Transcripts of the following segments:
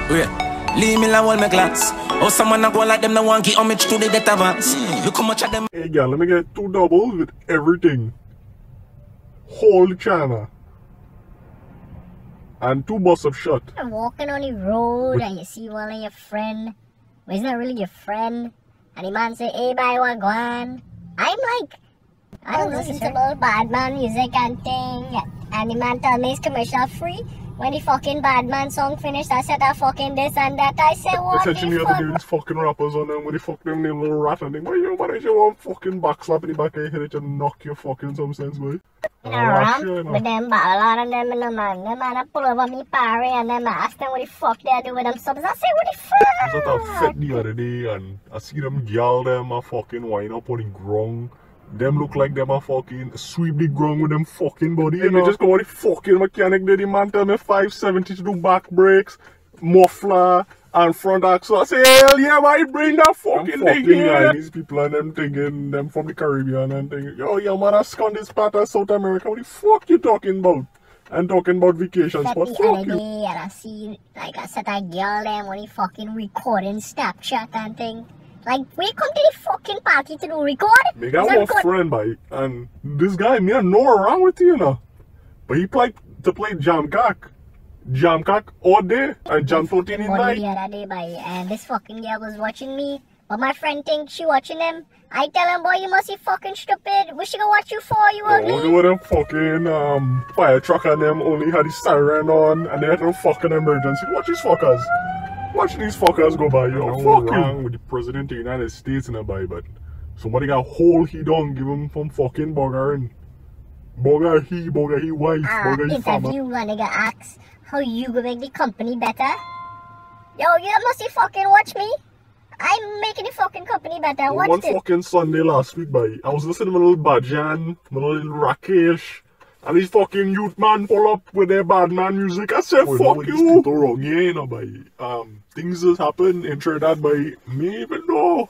Wait, leave me alone, hold my glass. Oh, someone not go like them, no one give homage to the death of us. Look how much of them. Hey, girl, let me get 2 doubles with everything. Whole china. And 2 bus of shot. You're walking on the road and you see one of your friend. But he's not really your friend. And the man say, hey, bye, wagwan. I'm like, I don't listen to bad man music and thing. And the man tell me it's commercial free. When the fucking Badman song finished, I said I fucking this and that. I said what the essentially, fuck? these fucking rappers on them, when they fuck them little rat and thing. Why you manage you want fucking backslap in the back of your head and knock your fucking some sense, boy? In a ramp with them Babylon and them in the man. Them man pull over me parry and them ask them what the fuck they do with them subs. I say what the fuck? I was at a fit the other day and I see them gal them a fucking wind up on the ground. Them look like them a fucking sweep the ground with them fucking body. And they just go on the fucking mechanic there. The man tell me 570 to do back brakes, muffler, and front axle. I say, hell yeah, man, bring that fucking thing here. These people and them thinking, them from the Caribbean and thinking, yo, your man has scanned this part of South America. What the fuck you talking about? And talking about vacation spots. The other day, and I see like a set of girl them when he fucking recording Snapchat and thing. Like, we come to the fucking party to do record? Me got one friend, boy, and this guy, me I know around with you know. But he play Jamcock. Jamcock all day, and Jam 14 in night. The other day, boy, and this fucking girl was watching me. But my friend thinks she watching him. I tell him, boy, you must be fucking stupid. We should go watch you for, you ugly. Only with them fucking fire truck and them only had the siren on, and they had no fucking emergency. Watch these fuckers. Watch these fuckers go by, yo. Fuck wrong with the president of the United States in a buy, but somebody got whole he don't give him from fucking bugger and bugger he wife, bugger he farmer. Interview and they got asked how you go make the company better. Yo, you must be fucking watch me. I'm making the fucking company better. Watch One this. fucking Sunday last week, boy, I was listening to my little Bajan, my little Rakesh. And these fucking youth man pull up with their bad man music. I said, fuck you. Wrong, yeah, you know, boy. Things just happen in Trinidad, boy. Me even know.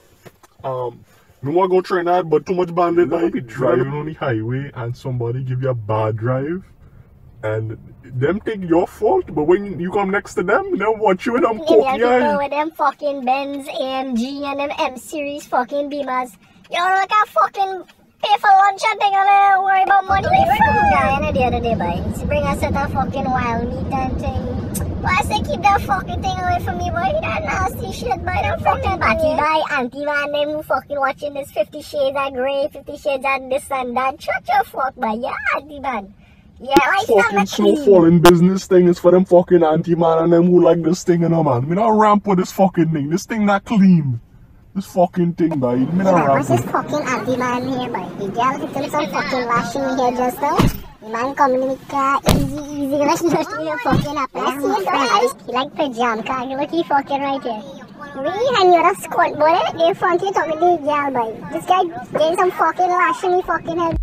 Me want to go Trinidad, but too much bandit. Boy, be driving on the highway and somebody give you a bad drive. And them think your fault, but when you come next to them, they want you in them cocky eye. With them fucking Benz, AMG, and them M-Series fucking Beamers. Yo, look at fucking... pay for lunch and thing, I don't worry about money. Guy the other day, boy. He bring us at a fucking wild meat and thing. But I say keep that fucking thing away from me, boy. That nasty shit, boy. That fucking batty boy, anti-man, them who fucking watching this 50 Shades of Grey, 50 Shades of this and that. Shut your fuck, boy. Yeah, anti-man. Yeah, like fucking snowfalling business thing is for them fucking anti-man and them who like this thing, you know, man. Me not ramp with this fucking thing. This thing not clean. This fucking thing, boy. What's this fucking anti-man here, boy? The girl hit him some fucking lashing here just now. The man coming in the car, easy, let's just do your fucking up. Let's see it, guys. He like pajama car. Look, he fucking right here. Me and you're a squad, boy. They front here talking to the girl, boy. This guy getting some fucking lashing in the fucking head.